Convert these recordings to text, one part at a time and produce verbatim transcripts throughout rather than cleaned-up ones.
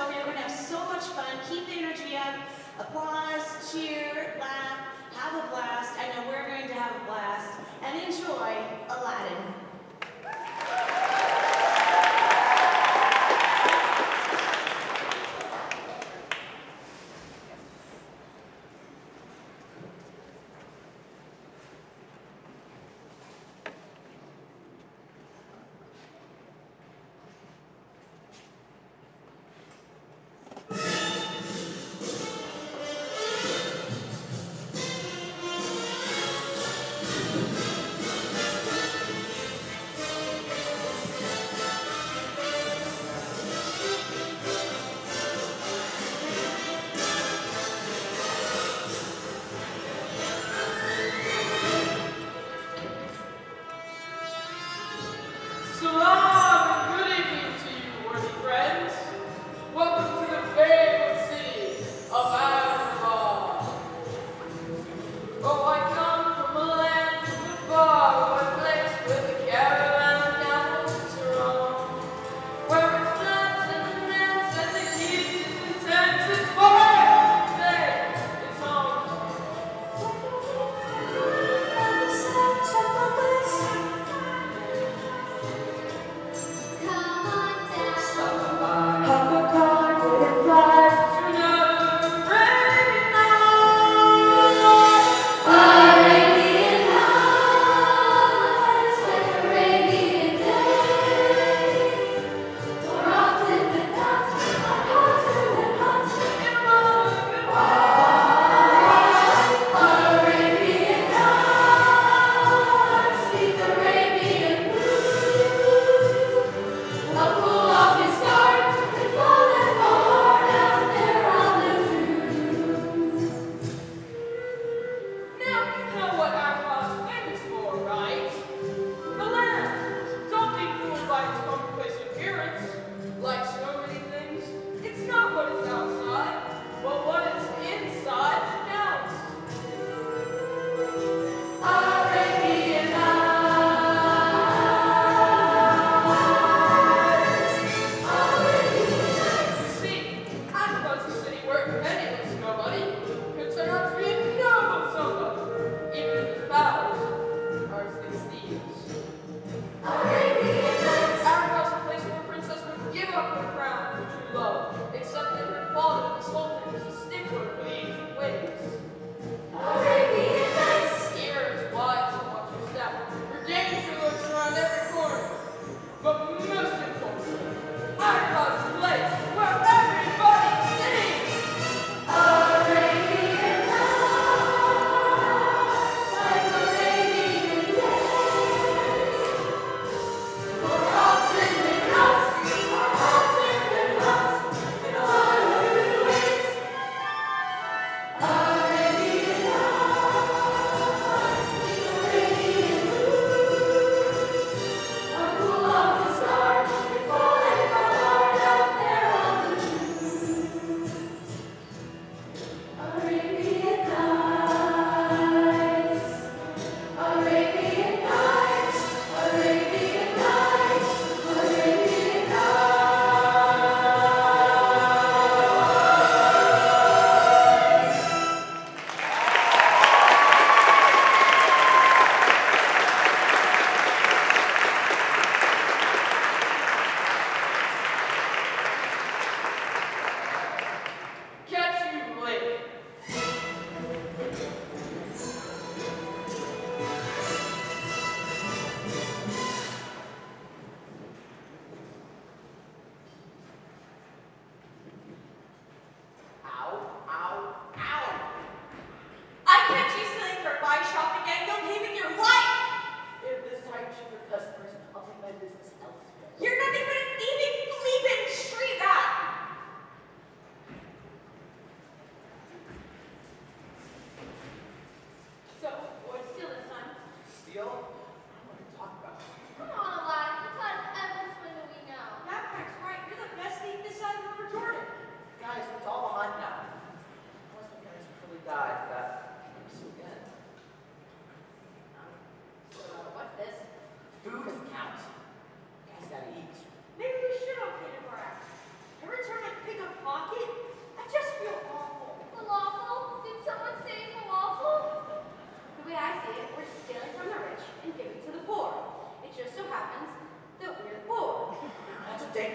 show. We are going to have so much fun. Keep the energy up. Applause, cheer, laugh, have a blast. I know we're going to have a blast. And enjoy Aladdin.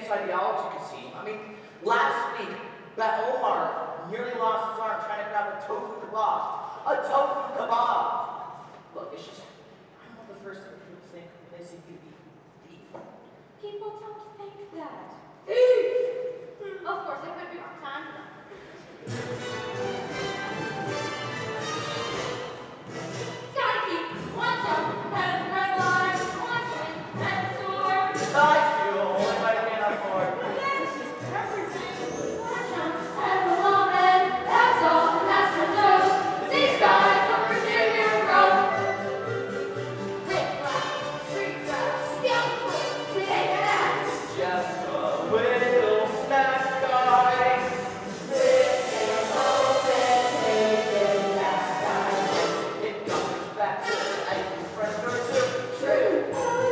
advanced ideology, Kasim. I mean, last week, Bet Omar nearly lost his arm trying to grab a tofu kebab. A tofu kebab! Look, it's just, I'm not the first thing people think when they see you eat beef. People don't think that. Beef! Of course, it could be wrong time. Gotta keep one jump, head of the red line, one swing, head of the sword. Nice, you only might have been on board. One jump, head of the woman, that's all, that's the joke. These guys from Virginia road. Rip rap, street rap, scoundrel, take it out. Just a little snack guy. This is open, take it back, guy. It comes back to a friend or two. True.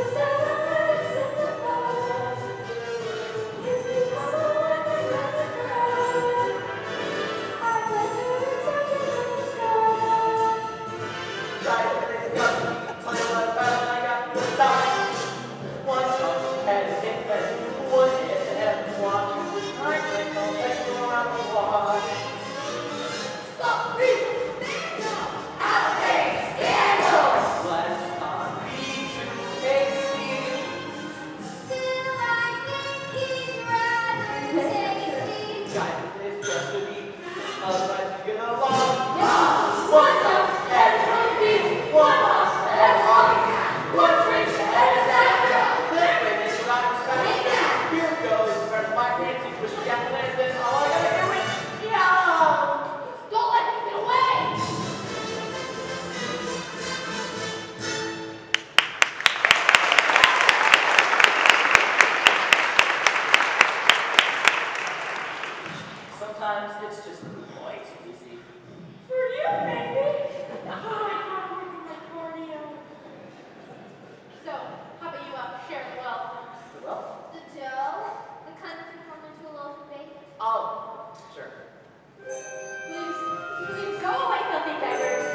Sometimes it's just way too easy. For you, baby. Oh, I can't work in my cardio. So, how about you uh, share the wealth? The wealth? The dough? The kind that can form into a loaf of bacon? Oh, sure. Please, please, go away, filthy beggars.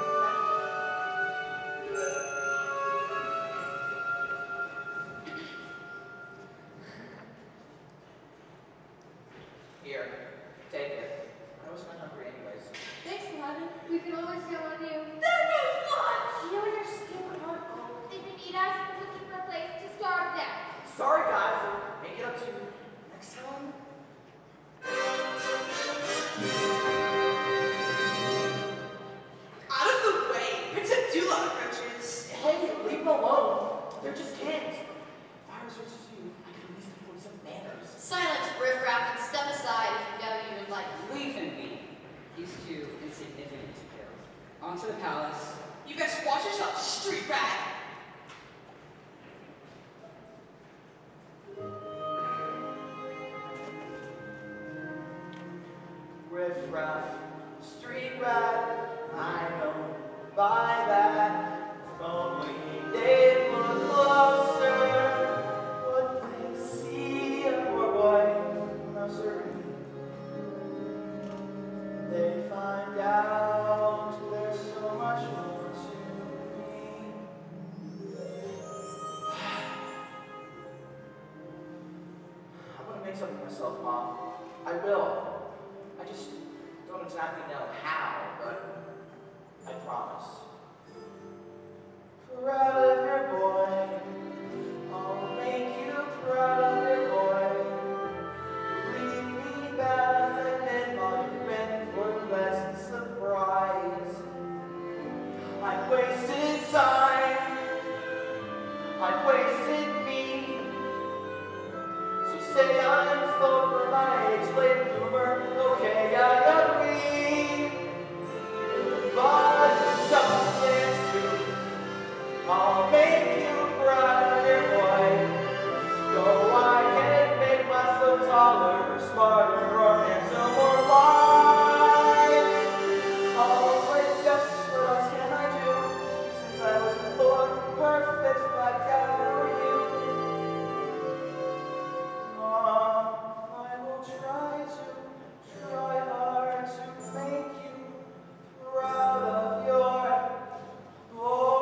Here, take it. I was not hungry anyways. Thanks, Aladdin. We can always count on you. There goes lunch! You and your stupid article. They didn't eat us. We're looking for a place to starve them. Sorry guys, I'll make it up to you next time. Out of the way. Prince Abdullah approaches. Hey, leave them alone. They're just kids. If I was rich as you, I could at least afford some manners. Silence, riffraff, and step aside if you value your life. Leave him be. He's too insignificant to care. On to the palace. You best watch yourself, street rat. Riff raff, street rat, I know by that. If only they'd look closer, would they see a poor boy? No, sir. They'd find out there's so much more to me. I'm gonna make something of myself, Mom. I will. I just don't exactly know how, but I promise. Proud of your boy, I'll make you proud of your boy. Leave me bad as I've been while you've been for pleasant surprise. I've wasted time, I've wasted me. So say I'm slow for my age, late bloomer. Okay, I agree. But something soon, I'll make you proud of your boy. Though I can't make myself taller, or smarter, or handsomer, or wise. I'll play just what else can I do? Since I wasn't born perfect like I know you. Mom, I will try to, try hard to make you proud of your boy.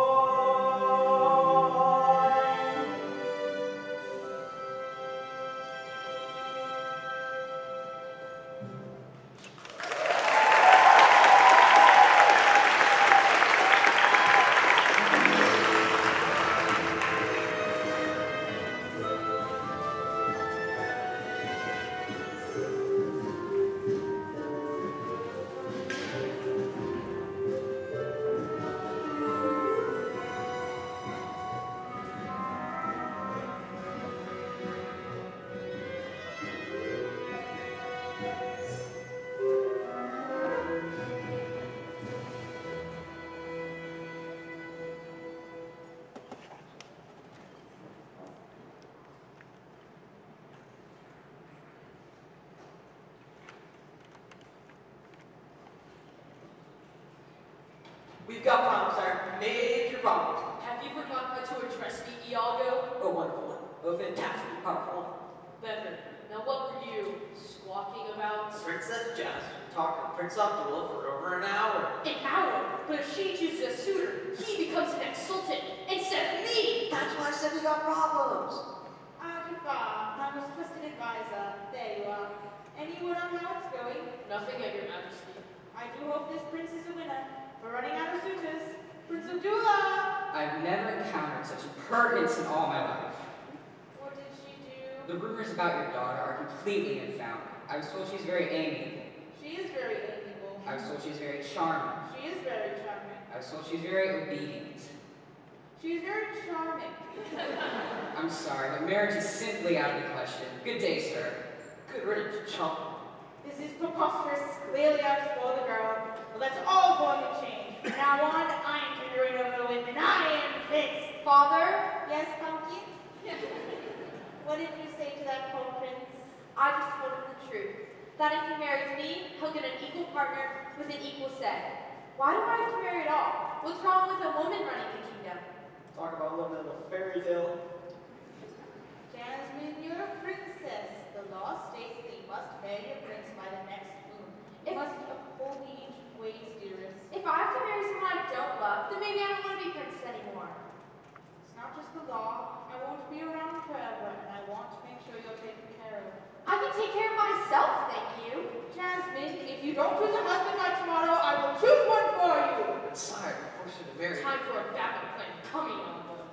We've got problems, sir. Major problems. Have you forgotten to address me, Iago? Oh, wonderful one. Oh, fantastically powerful. Better. Now what were you squawking about? Princess Jess talked to Prince Abdullah for over an hour. An hour? But if she chooses a suitor, he becomes an ex-sultan instead of me! That's why I said we got problems. Ah, Jafar, my most trusted advisor. There you are. Any word on how it's going? Nothing at your majesty. I do hope this prince is a winner. We're running out of suitors. Prince Abdullah! I've never encountered such impertinence in all my life. What did she do? The rumors about your daughter are completely unfounded. I was told she's very amiable. She is very amiable. I was told she's very charming. She is very charming. I was told she's very obedient. She is very charming. I'm sorry, but marriage is simply out of the question. Good day, sir. Good riddance, chump. This is preposterous. Clearly I've spoiled the girl. Well, that's all going to change. From now on, I am figuring over the women. I am fixed. Father, Yes, Pumpkin? What did you say to that poor prince? I just told him the truth. That if he marries me, he'll get an equal partner with an equal say. Why do I have to marry at all? What's wrong with a woman running the kingdom? Talk about living in a fairy tale. Jasmine, you're a princess. The law states that you must marry a prince by the next moon. You If- must uphold the ancient ways, dearest. If I have to marry someone I don't love, then maybe I don't want to be princess anymore. It's not just the law. I won't be around forever, and I want to make sure you're taken care of. I can take care of myself, thank you. Jasmine, if you don't choose a husband by tomorrow, I will choose one for you. But sire, we're forced to marry. Time for a backup plan coming on board.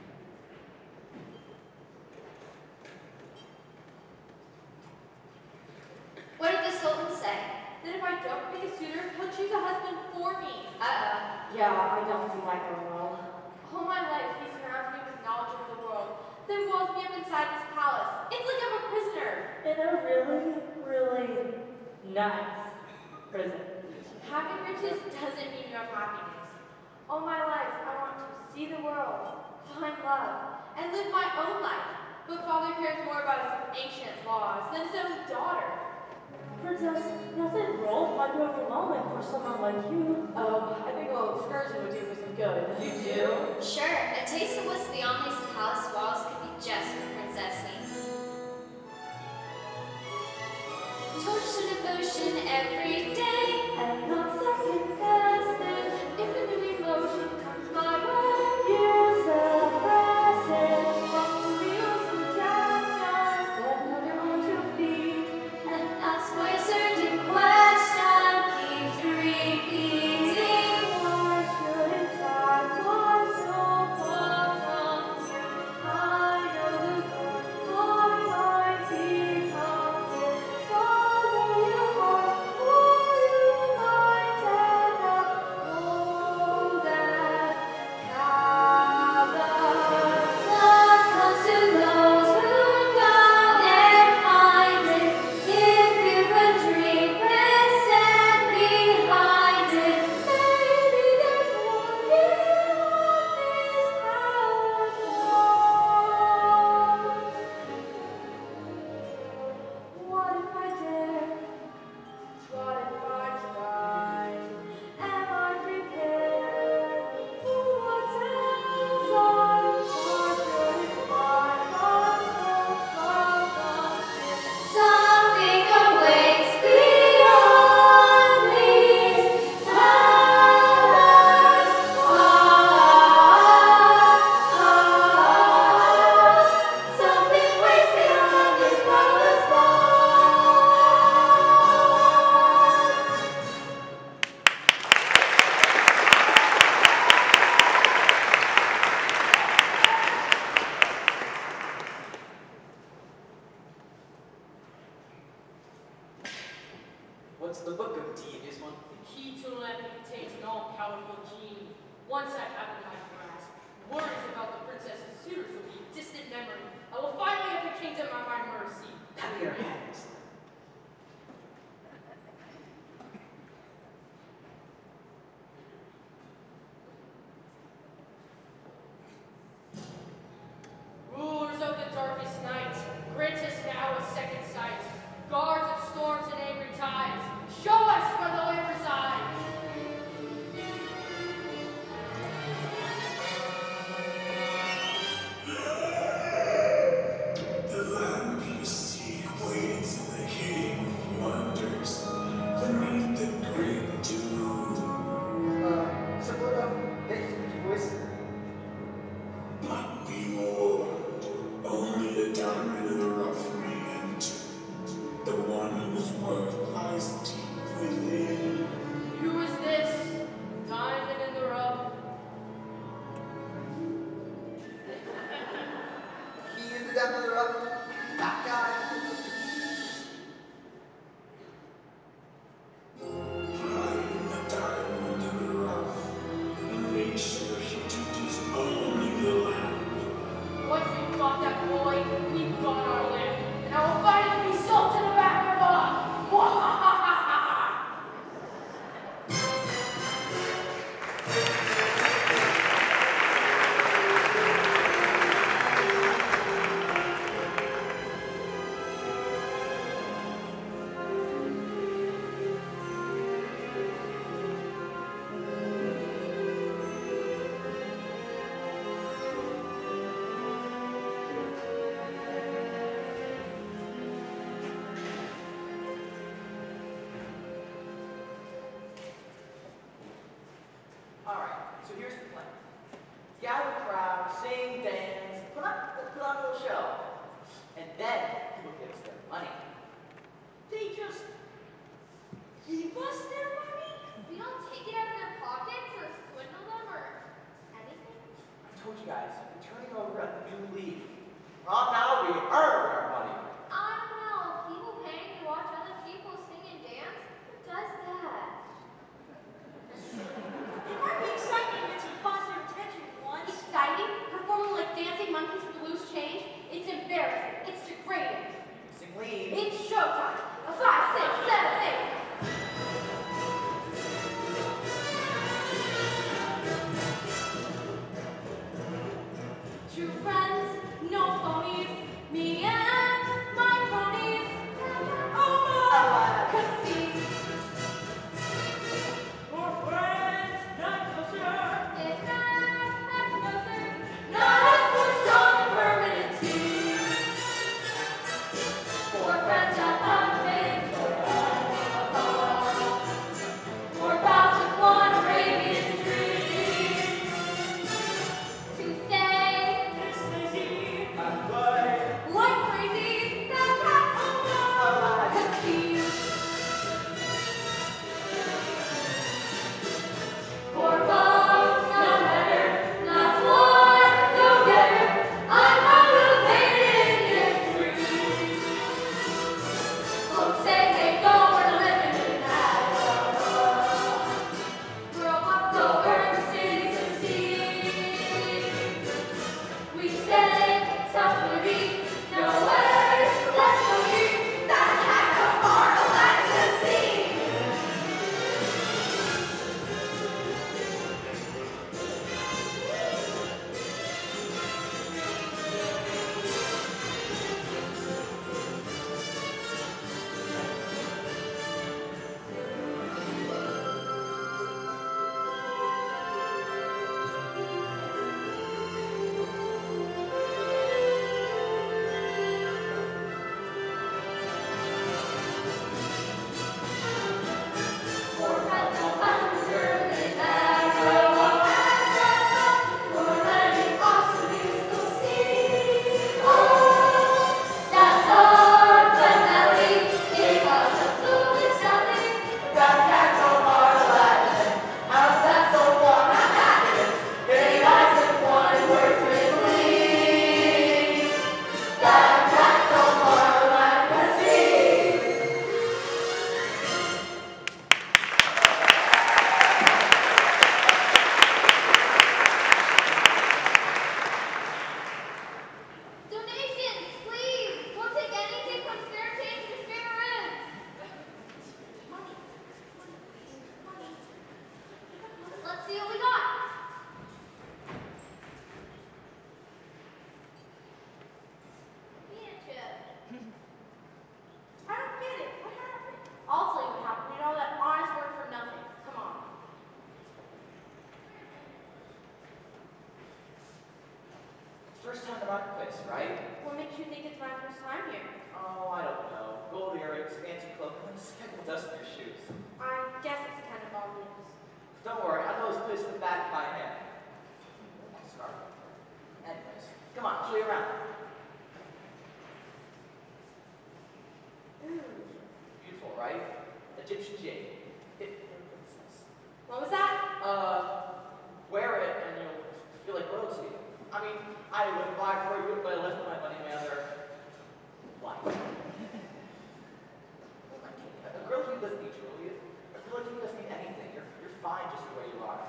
What did the Sultan say? Then if I don't pick a suitor, he'll choose a husband for me. Uh-oh. Yeah, I don't see that going well. All my life, he surrounds me with knowledge of the world, then walls me up inside his palace. It's like I'm a prisoner. In a really, really nice prison. Having riches doesn't mean you have happiness. All my life, I want to see the world, find love, and live my own life. But Father cares more about his ancient laws than his own daughter. Princess, nothing rolled might be overwhelming for someone like you. Oh, I think a little excursion would do me some good. You do? Sure, a taste of what's beyond these palace walls could be just what Princess needs. Torch to devotion every day. And not second guessing. If a new emotion comes my way, you suppress it. Once feel some jazz, then another on your feet. And ask for a certain question keeps repeating. Why shouldn't I fly so far from you? I know the good I might be tempted. Follow your heart, or you might end up cold and cavern. Love comes to those who go and find it. If you're a dream, stand behind it. Maybe there's one beyond these palace walls. What if I dare? What if I try? Am I prepared for what's outside? Or should my heart go far from here? Something awaits beyond these palace walls. Something waits beyond these palace walls. What's the book of genius one? The key to Aladdin contains an all-powerful genie. Once I have it in my grasp, worries about the princess's suitors will be a distant memory. I will finally have the kingdom at my mercy. Have your hands. Rulers of the darkest night, grant us now a second sight. Guards of storms and angry tides, show us where the land resides. First time to marketplace, right? What makes you think it's my first time here? Oh, I don't know. Gold earrings, fancy cloak, and speckled dust in your shoes. I guess it's kind of obvious. Don't worry, I know this place in the back of my hand. Scarf. Anyways, come on, show you around. Ooh. Beautiful, right? Egyptian jade. Fit for a princess. What was that? Uh, wear it and you'll feel like royalty. I mean, I wouldn't buy it for you, but I left my money in my other life. A girl like you doesn't need jewelry. A girl like you doesn't need anything. You're, you're fine just the way you are.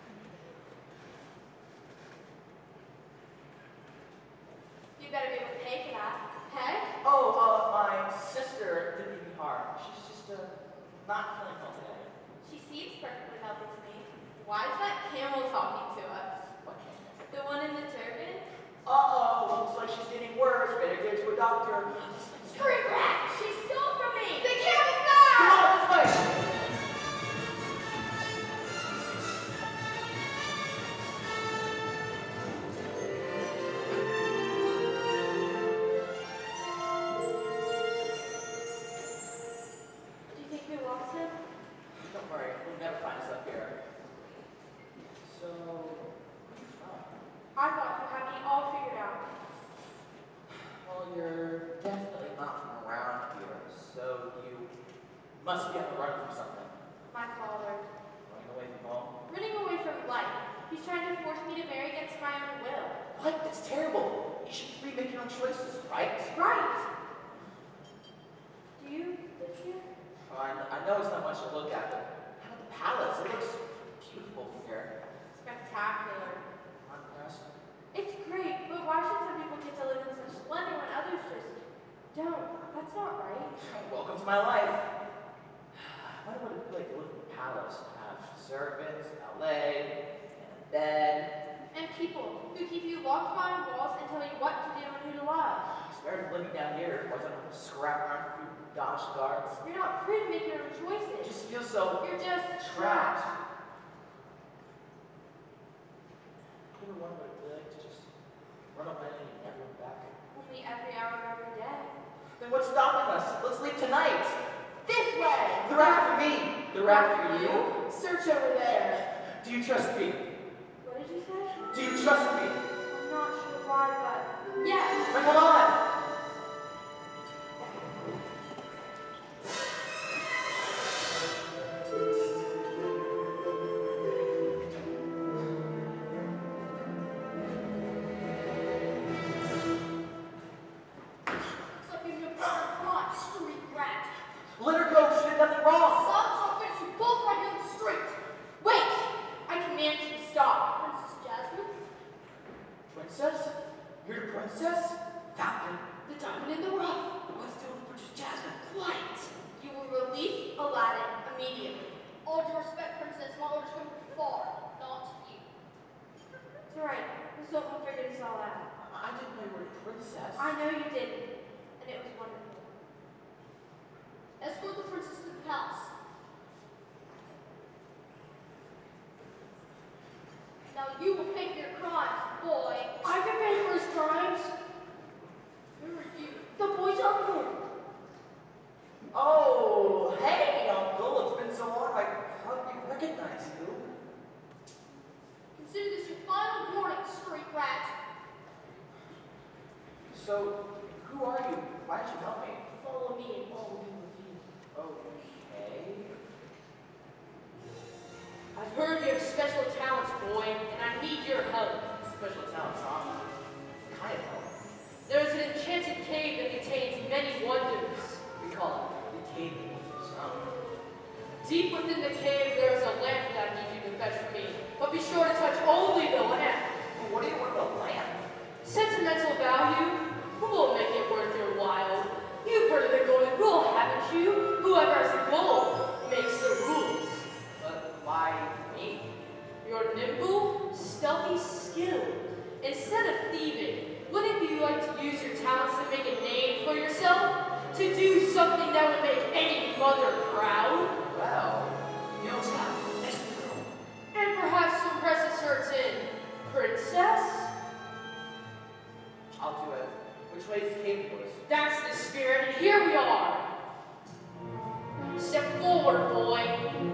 You better be able to pay for that. Hey? Oh, uh, my sister didn't mean harm. She's just, uh, not feeling well today. She seems perfectly healthy to me. Why is that camel talking to us? What camel? The one in the turban? Uh-oh, looks like she's getting worse. Better get her to a doctor. Screw rat! She stole from me! The camel's Come back! on, this way! Do you think we lost him? Don't worry, we'll never find us up here. So, where are you from? I thought you had me all figured out. Well, you're definitely not from around here, so you must be on the run from something. My father. Running away from home? Running away from life. He's trying to force me to marry against my own will. What? That's terrible. You should be free to make your own choices, right? Right! Do you live here? Oh, I, I know it's not much to look at, but how about the palace? It looks beautiful from here. Spectacular. I'm impressed. It's great, but why should some people get to live in such splendor when others just don't? That's not right. Welcome to my life. I wonder what it'd be like to live in the palace, to have servants, valet, and a bed. And people who keep you locked behind walls and tell you what to do and who to love. It's better than living down here, where I don't have to scrap around for dodge guards. You're not free to make your own It choices. just feels so You're just trapped. You ever wonder what it'd be like to just run away and never look back? Only every hour of every day. Then what's stopping us? Let's leave tonight. This way! They're after me. They're after you. Search over there. Do you trust me? What did you say? Do you trust me? I'm not sure why, but yes. Then come on. Looks like you're a come on, street rat. Let her go. She did nothing wrong. Stop talking. You both right here in the street. Wait! I command you to stop. Princess Jasmine? Princess? You're the princess? Falcon. The diamond in the rough. What's doing with Princess Jasmine? Quiet. You will release Aladdin immediately. All due respect, Princess, my orders come from far, not you. It's alright. Let's hope we'll figure this all out. I didn't know you were a princess. I know you didn't. And it was wonderful. Escort the princess to the palace. Now you will pay for your crimes, boy. I can pay for his crimes. Who are you? The boy's uncle. Oh, hey, Uncle. It's been so long. I hardly recognize you. Consider this your final warning, street rat. So, who are you? Why did you help me? Follow me and all we will be. Okay. I've heard you have special talents, boy, and I need your help. Special talents, huh? Kind of help. There is an enchanted cave that contains many wonders. We call it the cave wonders, huh? Deep within the cave, there is a lamp that I need you to fetch for me. But be sure to touch only the lamp. Well, what do you want with a lamp? Sentimental value? Who will make it worth your while? You've heard of the golden rule, haven't you? Whoever has the gold makes the rules. But why me? You're nimble, stealthy, skilled. Instead of thieving, wouldn't you like to use your talents to make a name for yourself? To do something that would make any mother proud? Well, you know, Scott, let's go. And perhaps to impress a certain princess? I'll do it. Which way is the cave wonders? That's the spirit, and here we are. Step forward, boy.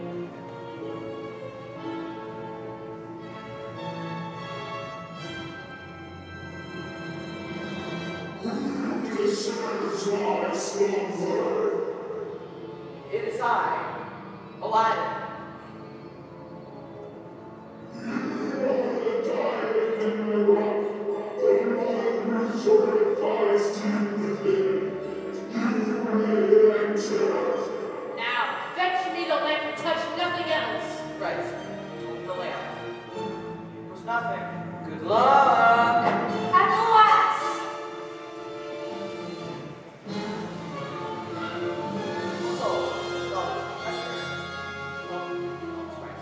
It is I, Aladdin. Now, fetch me the lamp and touch nothing else. Right. The lamp. It was nothing. Good luck. At last! Oh, oh, pressure. Well, that's right.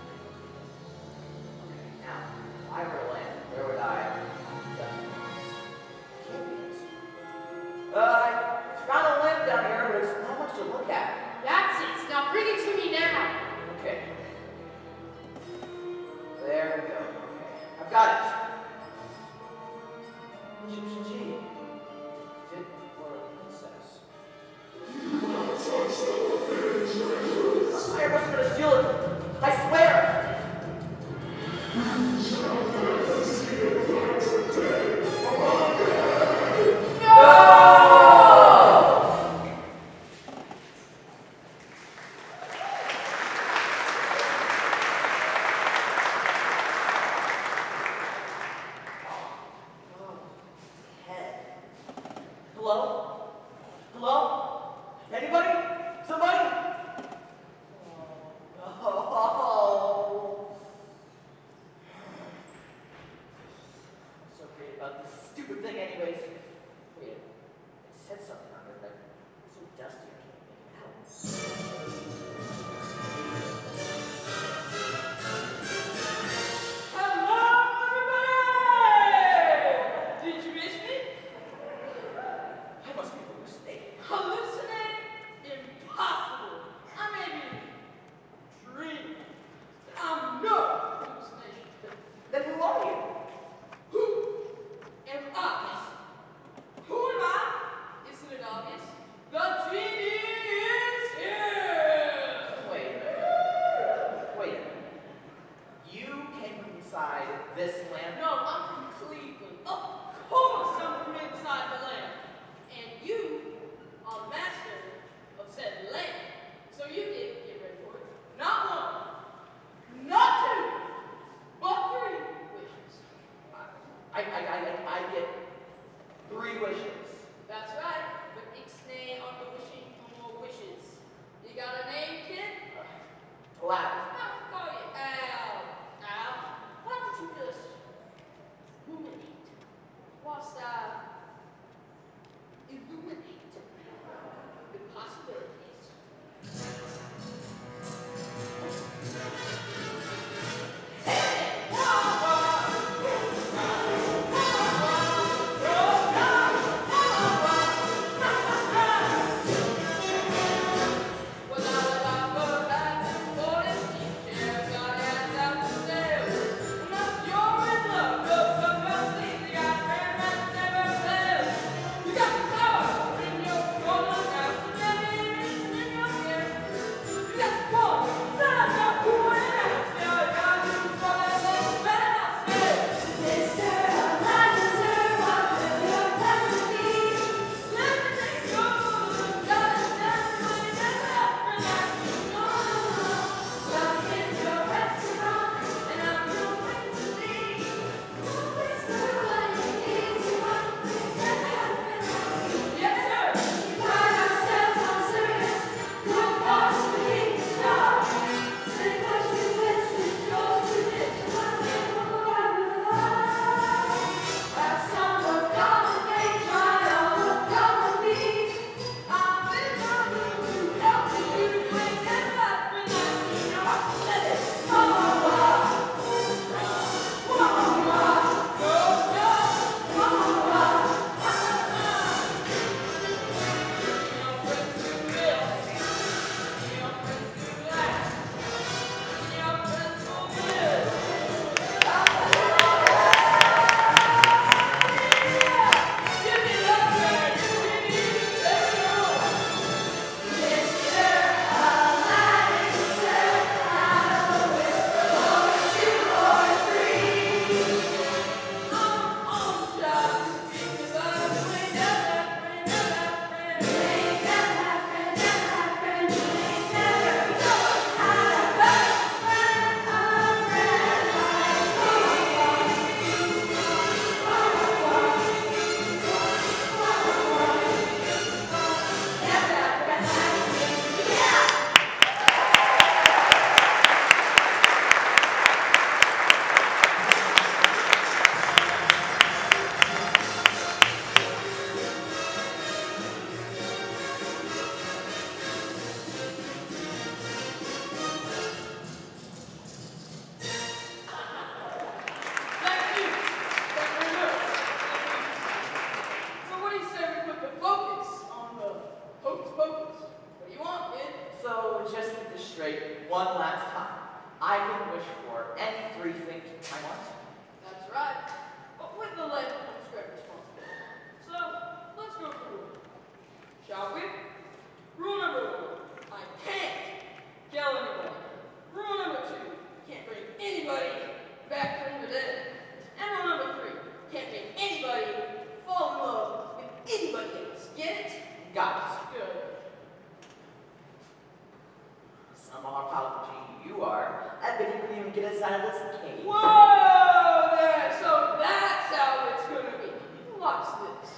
Okay, now, if I were a lamp, where would I? Can't be it. Uh, I found a lamp down here, but it's not much to look at. That's it. Now bring it to me now. Okay. There we go. Okay. I've got it. Egyptian jade. Fit for a princess. I wasn't gonna steal it. I swear. Head. demonstrate one last time. I can wish for any three things I want. That's right. But with the label comes great responsibility. So, let's go through it. Shall we? Rule number one, I can't kill anybody. Rule number two, can't bring anybody back from the dead. And rule number three, can't make anybody fall in love with anybody else. Get it? Got it. Good. I'm a more powerful genie you are. I bet you couldn't even get us out of this cave. Whoa there! So that's how it's gonna be. Watch this.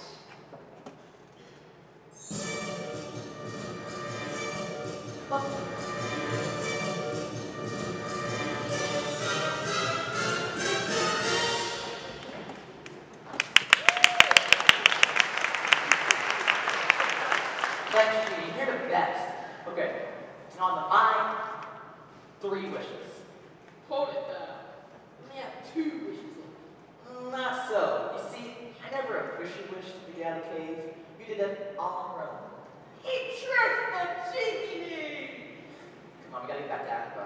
Thanks, Genie. You're the best. Okay, on the mine, three wishes. Hold it down. Only have two wishes left. Not so. You see, I never officially wished to get out of the cave. You did that all on your own. He tricked the genie! Come on, we gotta get back to Africa.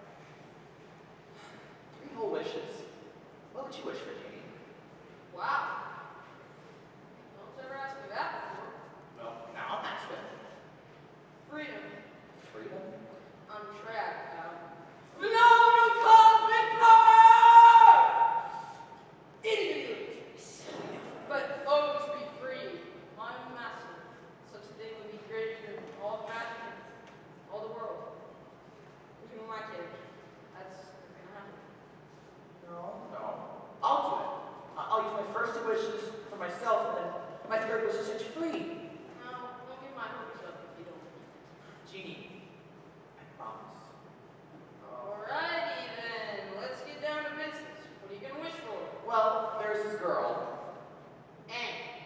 Three whole wishes. What would you wish for, Genie? Wow. No one's ever asked me that before. Well, now I'm asking. Freedom. Freedom? I'm trapped now. Phenomenal cosmic power! Itty bitty little piece. But oh, to be free. My own master. Such a thing would be greater than all magic and all the world. Even in my cage. That's never gonna happen. No, no. I'll do it. I- I'll use my first two wishes for myself, and then my third wish to set you free. No, don't get my hopes up if you don't. Genie, I promise. Alrighty then, let's get down to business. What are you gonna wish for? Well, there's this girl. And.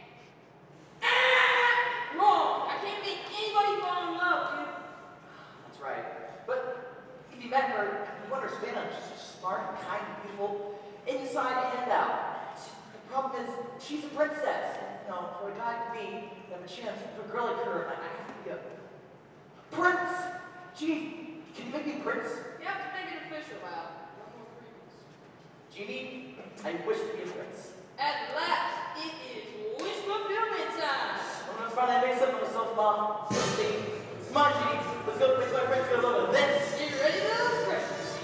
Ah! Wrong! I can't make anybody fall in love, dude. That's right. But if you met her, you understand her. She's so smart, and kind, and beautiful, inside and out. It's just- The problem is, she's a princess. And, you know, for a guy to be, to have a chance, for a girl like her, I, I have to be a prince. Genie, can you make me a prince? You have to make it official, Al. No more freebies. Genie, I wish to be a prince. At last, it is wish fulfillment time. I'm gonna finally make something of myself, Mom. Let's see. Come on, Genie. Let's go make my friends go over this. Get ready to press.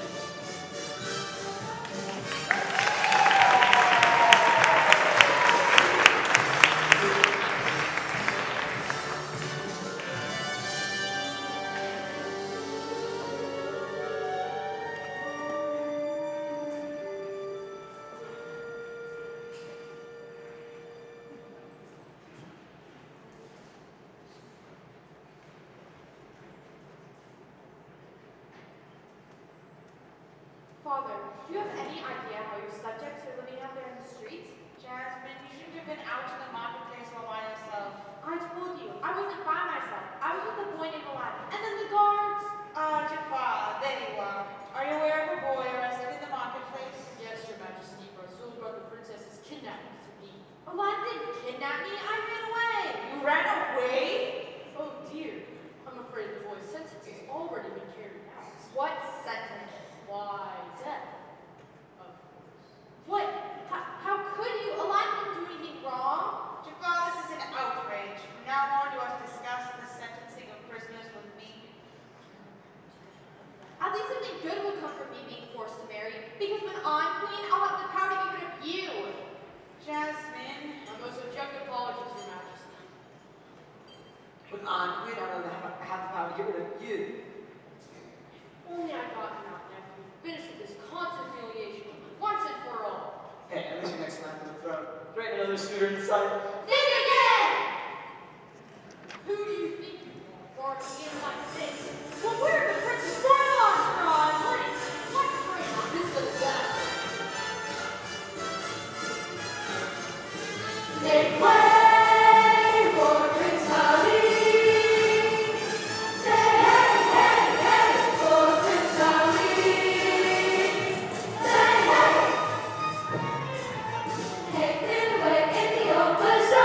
Father, do you have any idea how your subjects are living out there in the streets? Jasmine, you shouldn't have been out in the marketplace all by yourself. I told you, I wasn't by myself. I was with the boy named Aladdin. And then the guards. Ah, Jafar, there you are. Are you aware of a boy arrested in the marketplace? Yes, Your Majesty, but Azul brother princess is kidnapped to me. Aladdin didn't kidnap me. I ran away. You ran away? Oh dear. I'm afraid the boy's sentence has already been carried out. What sentence? Why, death. Of course. What? How, how could you? Aladdin didn't do anything wrong. Jafar, this is an outrage. From now on, you are to discuss the sentencing of prisoners with me. At least something good will come from me being forced to marry. Because when I'm queen, I'll have the power to get rid of you. Jasmine. My most objective apologies, Your Majesty. When I'm queen, I'm gonna have, have the power to get rid of you. Only I got him out, nephew. Finish with this constant humiliation once and for all. Hey, at least your next time for the throne. There ain't another suitor in sight. Think again! Who do you think you are, barging in my face? Well, we're the princess Royal on What? What brain on this little guy? Make way for Prince Ali. Say hey, hey, hey for Prince Ali. Say hey. Take it away in the open.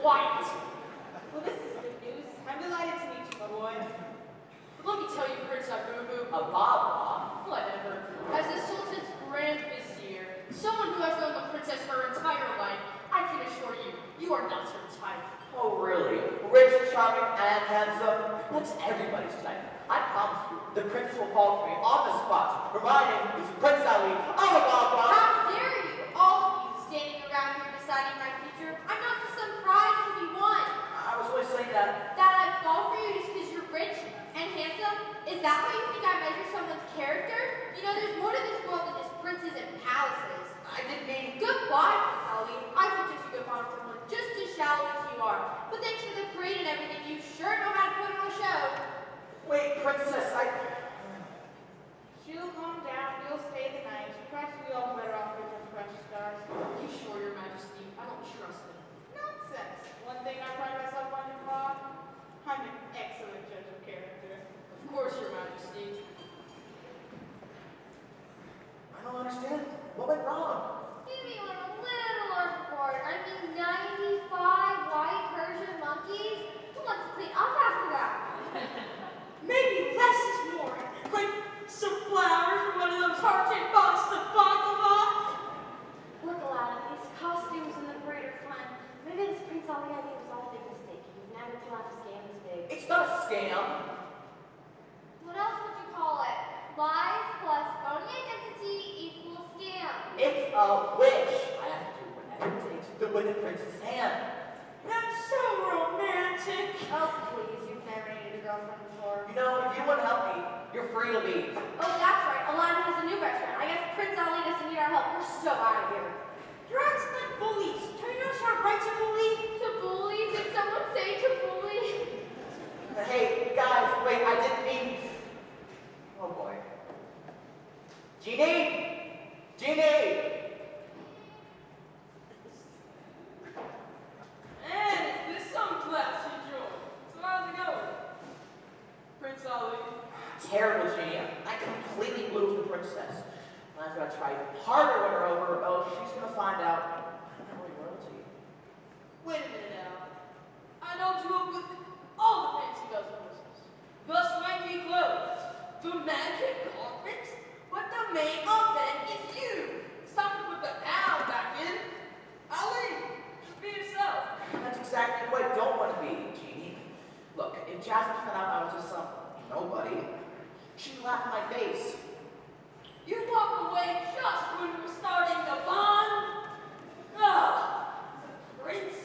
quiet. Well, this is good news. I'm delighted to meet you, my boy. But let me tell you, Prince Abubu, A Baba? whatever, as the Sultan's Grand Vizier, someone who has known the princess her entire life, I can assure you, you are not her type. Oh, really? Rich, charming, and handsome? That's everybody's type. I promise you, the princess will fall for me on the spot, reminding me to Prince Ali. Oh, Baba! How dare you, all of you standing around here deciding my future? I'm not just some prize to be won. I was always saying that. That I fall for you just because you're rich and handsome? Is that how you think I measure someone's character? You know, there's more to this world than just princes and palaces. I didn't mean. Goodbye, Prince Ali. I think you should go find someone just as shallow as you are. But thanks for the parade and everything, you sure know how to put on a show. Wait, princess, I. She'll calm down. You'll stay the night. Perhaps we all better off with your fresh stars. Are you sure, Your Majesty? I don't trust them. Nonsense. One thing I pride myself on, your law. I'm an excellent judge of character. Of course, Your Majesty. I don't understand. What went wrong? Maybe you went a little overboard. I mean, ninety-five white Persian monkeys? Who wants to clean up after that? Maybe less is more. Like some flowers from one of those heart-shaped boxes of baklava. Look, Aladdin, these costumes in the parade are fun. Maybe this Prince Ali idea was all a big mistake. You've never pulled off a scam this big. It's not a scam. What else would you call it? Lies plus phony identity equals scam. It's a wish. I have to do whatever it takes to win the princess's hand. That's so romantic. Oh, please, you've never needed a girlfriend before. You know, if you want to help me, you're free to leave. Oh, that's right. Aladdin has a new best friend. I guess Prince Ali doesn't need our help. We're so out of here. You're acting like bullies. Don't you know it's not right to bully? To bully? Did someone say to bully? Hey, guys, wait, I didn't mean. Oh boy. Genie! Genie! And is this some class you joined? So how's it going? Prince Ali. Terrible, Genie. I completely blew the princess. I'm gonna try harder to win her over. Oh, she's gonna find out I'm not really royalty. Wait a minute now. I know you up with all the fancy bells and whistles. The swanky clothes. The magic carpet. But the main event is you. It's time to put the L back in. Ali, just be yourself. That's exactly who I don't want to be, Genie. Look, if Jasmine found out I was just some nobody, she'd laugh in my face. You walk away just when we're starting the bond. Ah, princes.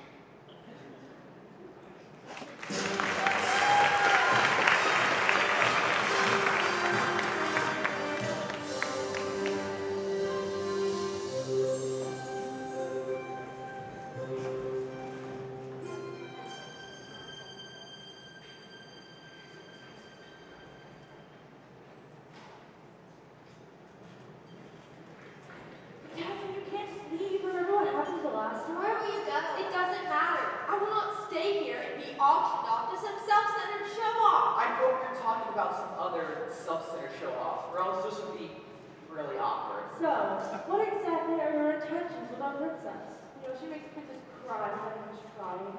Jasmine, you can't just leave. Remember what happened the last time? Where will you go? It doesn't matter. I will not stay here and be auctioned off to some self-centered show-off. I hope you're talking about some other self-centered show-off, or else this would be really awkward. So, what exactly are your intentions with our princess? You know, she makes the princess cry when she's crying.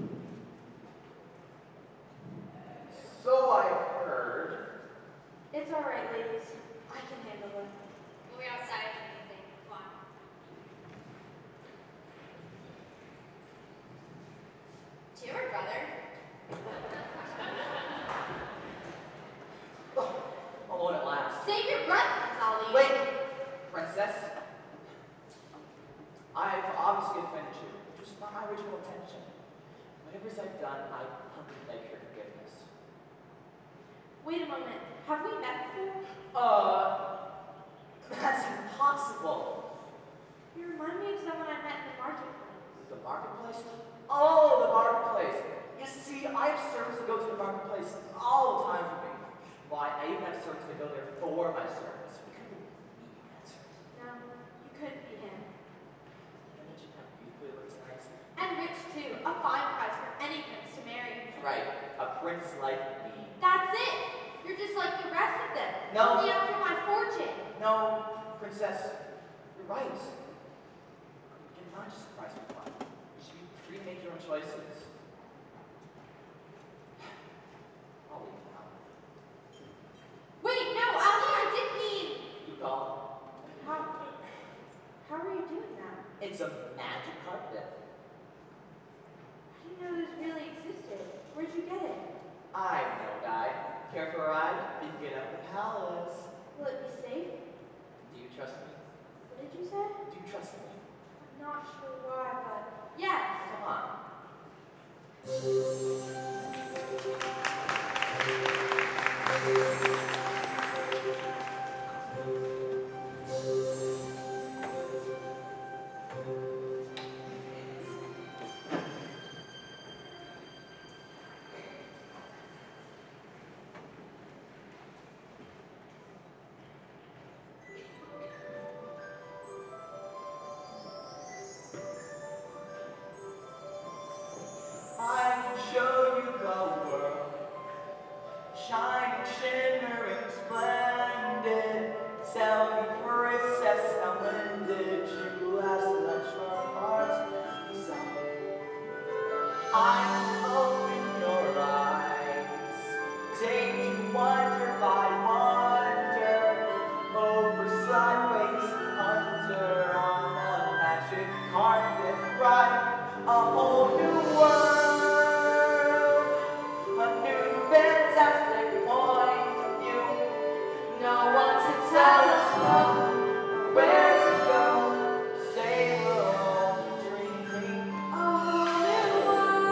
So I heard. It's all right, ladies. I can handle it. We'll be outside if anything. Come on. To your brother. Oh, alone at last. Save your breath, Prince Ali. Wait, princess. I've obviously offended you, which was not my original intention. Whatever I've done, I humbly beg your forgiveness. Wait a moment. Have we met before? Uh, that's impossible. You remind me of someone I met in the marketplace. The marketplace? Oh, the marketplace. You see, I have servants that go to the marketplace all the time for me. Why, I even have servants that go there for my servants. We couldn't meet yet. No, you couldn't be him. I mentioned how beautiful it looks tonight. And rich, too. A fine price for any prince to marry. Right, a prince like me. That's it. You're just like the rest of them. No. Only after my fortune. No, princess, you're right. You're not just a prize for fun. You should be free to make your own choices. I'll leave now. Wait, no, Ali, I didn't mean. You call. How, how are you doing that? It's a magic carpet. I didn't know this really existed. Where'd you get it? I know, guy. Care for a ride? You can get out of the palace. Will it be safe? Do you trust me? What did you say? Do you trust me? I'm not sure why, but yes. Come on. I can show you the world, shining, shimmering, splendid. Tell me, princess, now when did you last let your heart desire? I will open your eyes, take you wonder by wonder, over, sideways, under, on a magic carpet ride. A whole new world, a new fantastic point of view. No one to tell us what, where to go. Say we're only dreaming. A whole new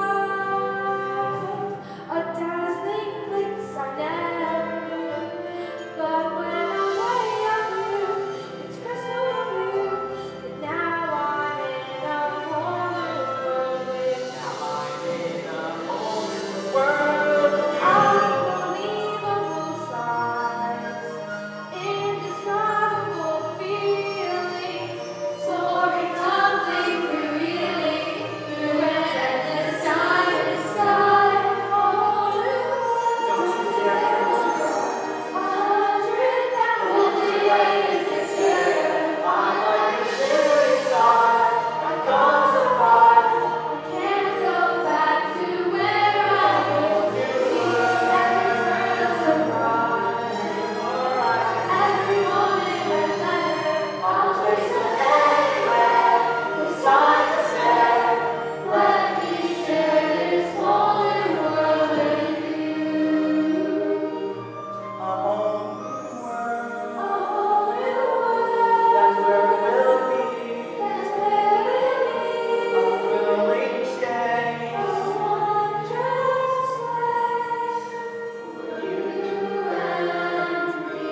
world, a dazzling place I never knew. But when I'm way up here, it's crystal blue. And now I'm in a whole new world with Now I'm in a whole new world. unbelievable sights, indescribable feelings, soaring, tumbling through healing, through an endless silent sky. A whole new world, a hundred thousand ways to see. I'm like a shooting star, I come so far. I can't go back to where I was. Every turn's a surprise. Every moment and letter, I'll chase it anywhere. It's time to stay. Let me share this whole new world with you. A whole new world, A whole new world. that's where we'll be. That's where we'll A be. thrilling chase. A wondrous place. You You and me.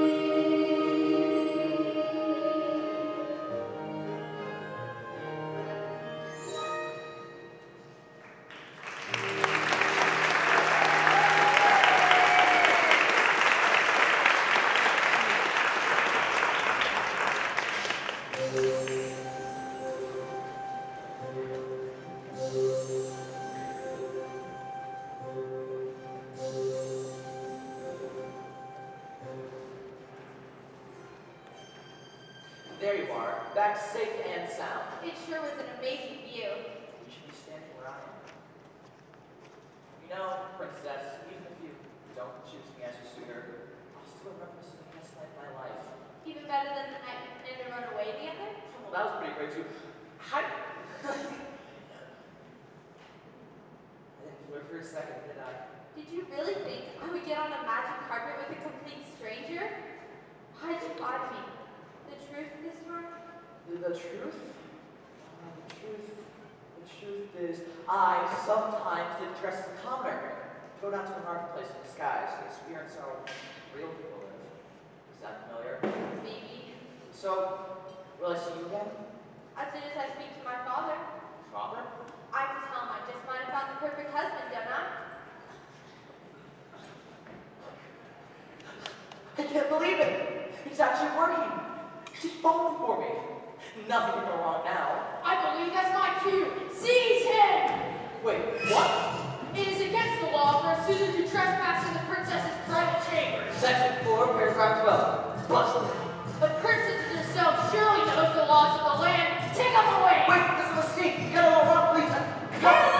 There you are, back safe and sound. It sure was an amazing view. You should be standing where I am. You know, princess, even if you don't choose me as your suitor, I'll still remember this as the best night of my life. Even better than the night we planned to run away together. Well, that was pretty great too. How? I didn't flirt for a second, did I? Did you really think I would get on a magic carpet with a complete stranger? Why'd you lie to me? The truth this time? The, the truth? Uh, the truth, the truth is, I sometimes did dress as a commoner. Go down to the marketplace in disguise to experience how real people live. Is that familiar? Maybe. So, will I see you again? As soon as I speak to my father, Father? I can tell him I just might have found the perfect husband, don't I? I can't believe it! It's actually working! She's falling for me! Nothing can go wrong now. I believe that's my cue. Seize him! Wait, what? It is against the law for a suitor to trespass in the princess's private chamber. Section four, paragraph twelve. Busted. The princess herself surely knows the laws of the land. Take him away! Wait, this is a mistake! Get a little rock, please! Carolyn!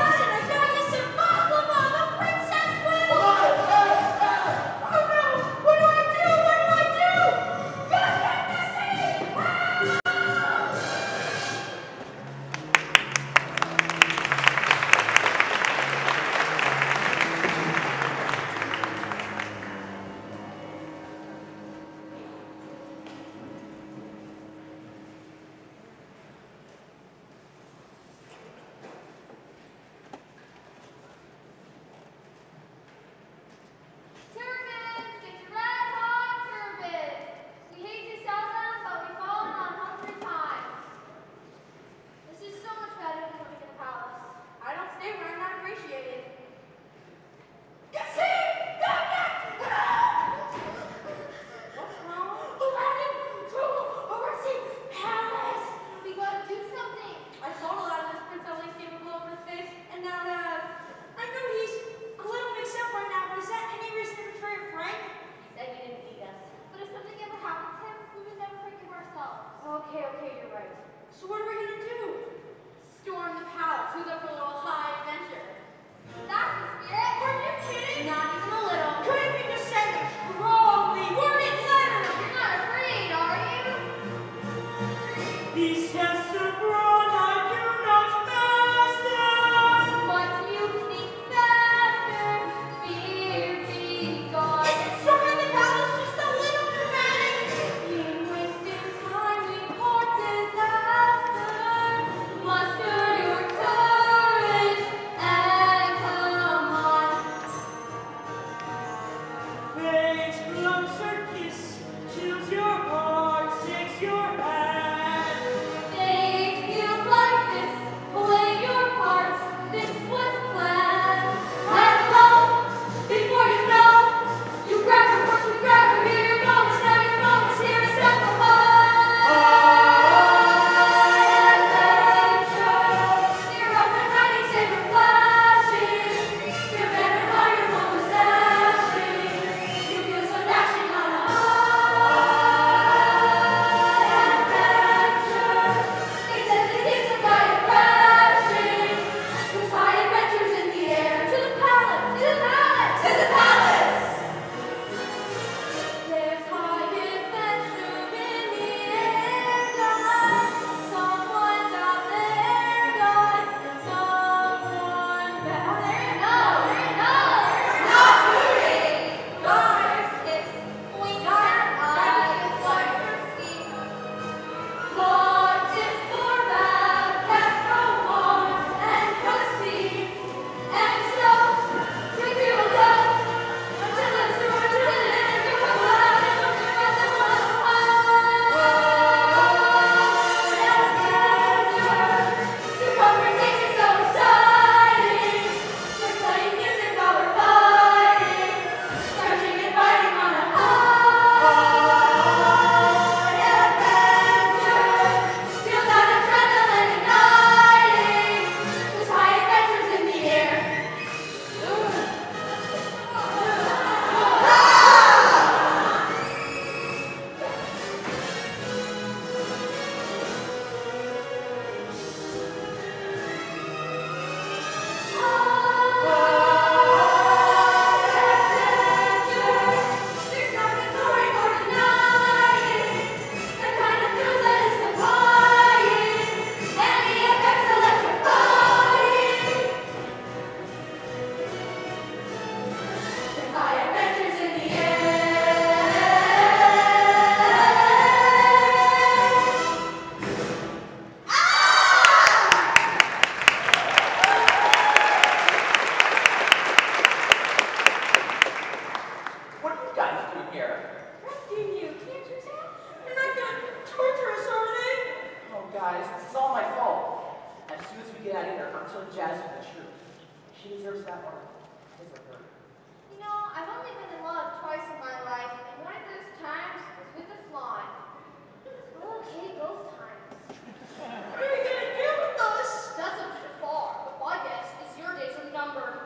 at either until Jasmine the truth. She deserves that honor. His or her. You know, I've only been in love twice in my life, and one of those times was with a fly. Okay, both times. What are you gonna do with us? That's a bit far, but my guess is your days are numbered.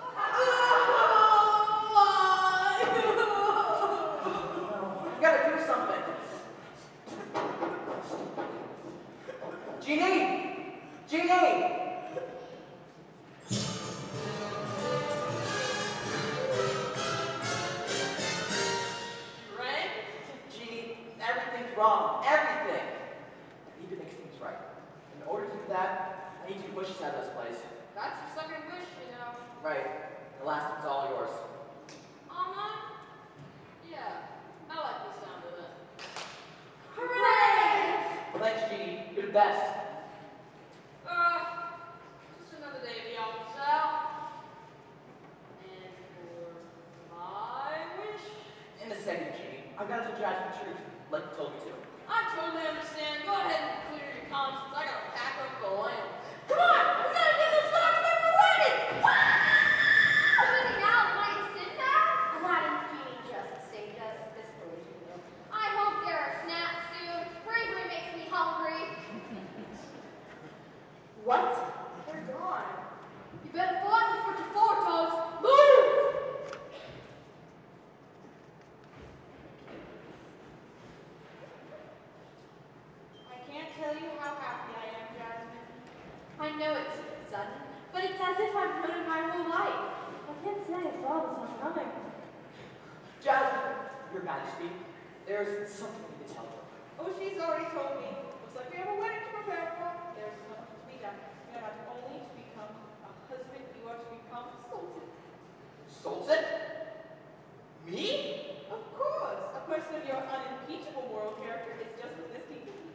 You gotta do something. Jeannie! Jeannie! Right? Jeannie, everything's wrong. Everything. I need to make things right. In order to do that, I need you to push us out of this place. That's your second wish, you know. Right. The last one's all yours. Mama? Yeah, I like the sound of it. Hooray! Thanks, Jeannie. You're the best. Uh, just another day of the office out. And for my wish, In a second, Jeannie. I've got to tell Jasmine the truth, like you told me to. I totally understand. Go ahead and clear your conscience. I gotta pack up the land. Come on! We gotta get this document ready! Somebody now might sit there? Aladdin's Jr just saved us this delusion. I hope there are snacks soon. Bravery makes me hungry. What? They're gone. You better find them for your four toes. Move! I can't tell you how happy I am, Jasmine. I know it's sudden, but it's as if I've known it my whole life. I can't say I saw this one coming. Jasmine, Your Majesty, there's something I need to tell you. Oh, she's already told me. Looks like we have a wedding to prepare for. There's so much to be done. You are not only to become a husband, you are to become sultan. Sultan? Me? Of course. A person of your unimpeachable moral character is just what this kingdom needs.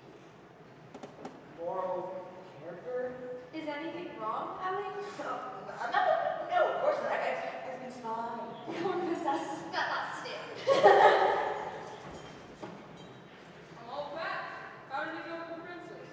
Moral character? Is anything wrong, Ellie? No, no, no, of course not. Everything's fine. Come on, princess. Got that stick. I'm all back. How did it go with the princess?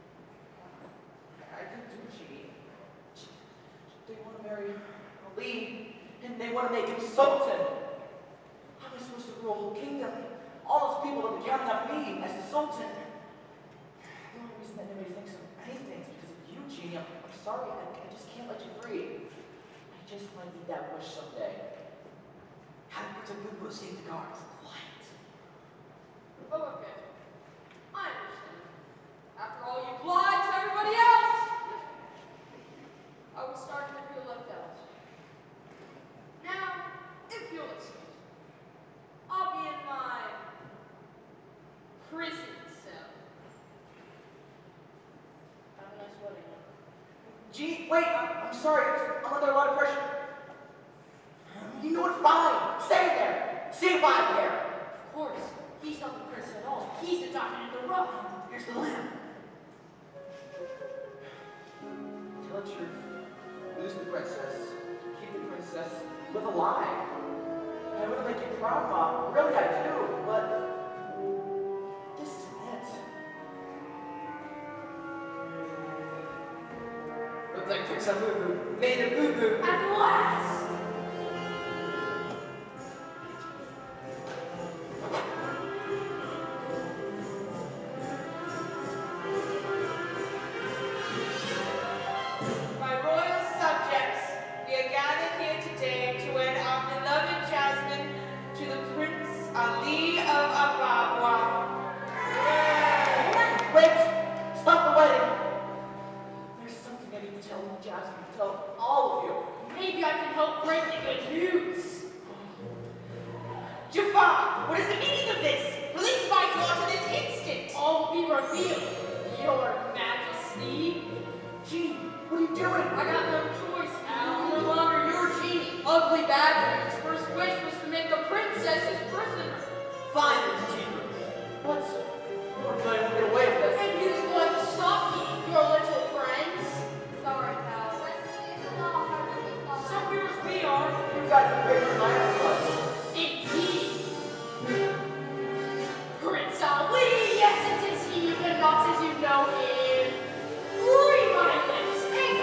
I didn't do cheating. They want to marry Ali, and they want to make him sultan. How am I supposed to rule a whole kingdom? All those people have been counting on me as the sultan. The only reason that nobody thinks of anything is because of you, Genie. I'm, I'm sorry, I, I just can't let you free. I just might need that wish someday. How to protect the most save the guards. What? Oh, okay. I understand. After all, you lied to everybody else. I was starting to feel left out. Now, if you'll excuse me, I'll be in my prison cell. Have a nice wedding. Gee, wait, I'm, I'm sorry. I'm under a lot of pressure. You know what? Fine. Stay there. Stay by there. Of course, he's not the prince at all. He's the diamond in the rough. Here's the lamp. Tell the truth. Lose the princess. Keep the princess. Live a lie. I would make you proud, Mom. Really, I do. But this isn't it. Looks like Prince Abubu made a boo-boo. At last! My royal subjects, we are gathered here today to wed our beloved Jasmine to the Prince Ali of Ababwa. Wait! Stop the wedding! There's something I need to tell you, Jasmine. Tell all of you. Maybe I can help break the good news. Jafar, what is the meaning of this? Release my daughter this instant. All will be revealed, Your Majesty. Gee, what are you doing? I got no choice, Al. I'm no longer your genie. Ugly Badger's first wish was to make the princess his prisoner. Fine, Genie. What? We're going to get away with this. And who's going to stop me, your little friends? Sorry, pal. Wrestling is a law harder than law. So here as we are. You guys are great for my us. Indeed. Prince Ali, yes, it is he, but not as you know him. Read my lips and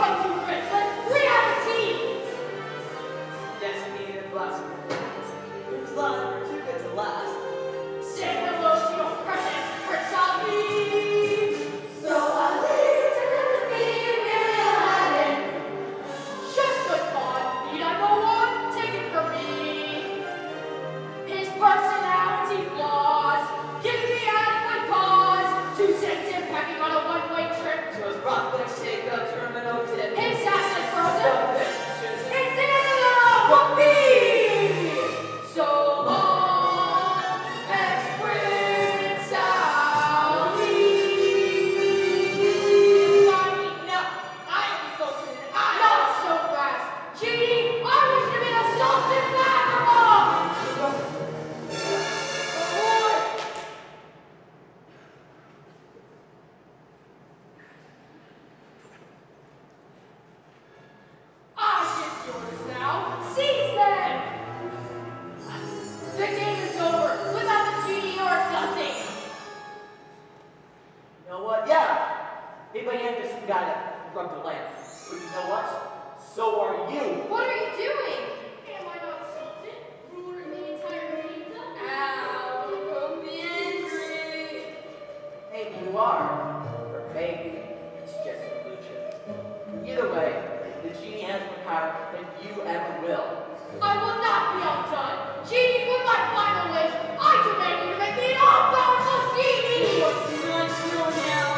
rubbed a lamp. But you know what? So are you. What are you doing? Am I not Sultan, ruler of the entire kingdom? Ow, don't be angry. Maybe you are. Or maybe it's just an illusion. Either way, the genie has more power than you ever will. I will not be outdone. Genie, for my final wish, I demand you to make me an all-powerful genie! What's he going to do now?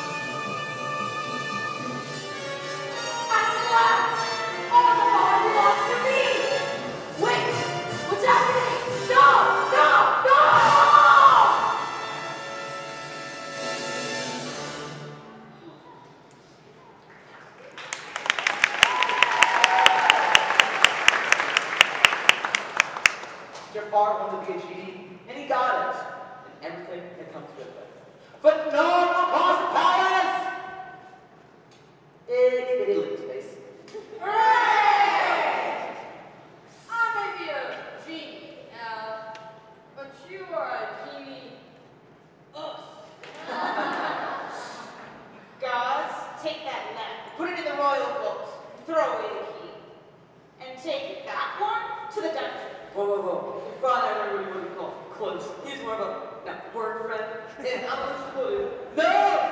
At last, all the power belongs to me! Wait, what's happening? No, no, no! Jafar wanted to be a genie, and he got it, and everything that comes with it. But no one will cause the palace! Itty bitty little space. Hooray! I may be a genie now, but you are a genie. Ugh. Gods, take that lamp, put it in the royal boat, throw away the key, and take that one to the dungeon. Whoa, whoa, whoa. Your father and I really what we call close. He's more of a no, word friend. And I'm a little No!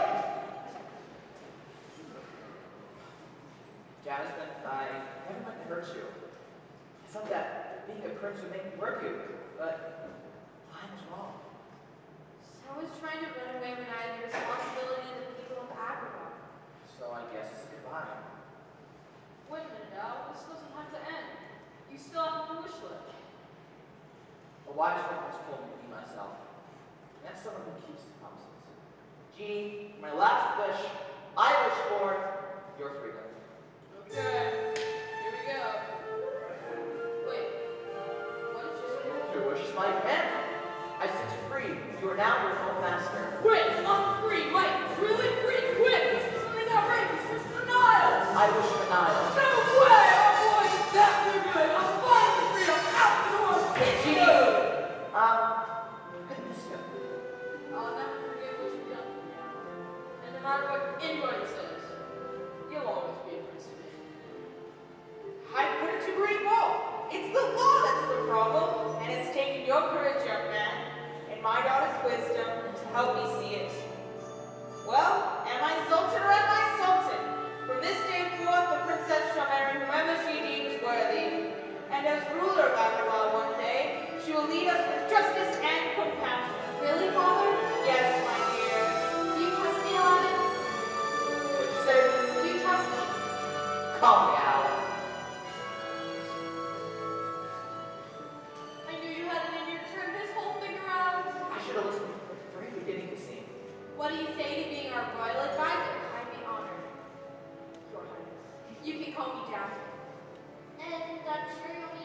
Jasmine, I never meant to hurt you. I thought that being a prince would make me work you, but I was wrong. So I was trying to run away when I had the responsibility of the people of Agrabah. So I guess it's a goodbye. Wait a minute now, this doesn't have to end. You still have a wish list. A wise one has told me to be myself. And that's someone who keeps his promises. Genie, my last wish, I wish for your freedom. Okay, here we go. Wait, what did you say? Your wish is my command. I set you free. You are now your own master. Wait, I'm free, like, really free, quick! This is something outrageous, this is the Nile! I wish for Nile. No way! I'm going that too good! I'm finally free! I'm out the door! Hey, Genie! Um, I miss you. I'll never forget what you've done for me. And no matter what anybody says, you'll always be a prince to me. I put it to great law. It's the law that's the problem, and it's taken your courage, young man, and my daughter's wisdom to help me see it. Well, am I sultan or am I sultan? From this day forth, the princess shall marry whomever she deems worthy. And as ruler of Agrabah one day, she will lead us with justice and compassion. Really, Father? Yes, my dear. Do you trust me, Aladdin? What'd you say? Do you trust me? Calm me out. I knew you had it in you to turn this whole thing around. I should have listened from the very beginning to see. What do you say to being our royal advisor? I'd be honored. Your Highness. You can call me Jasmine. And I'm sure you'll